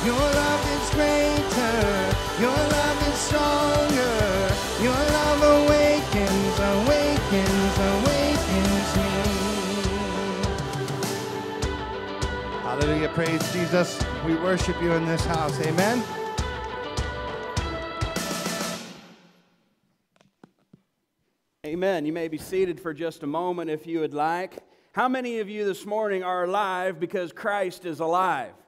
Your love is greater. Your love is stronger. Your love awakens, awakens, awakens me. Hallelujah. Praise Jesus. We worship you in this house. Amen. Amen. You may be seated for just a moment if you would like. How many of you this morning are alive because Christ is alive?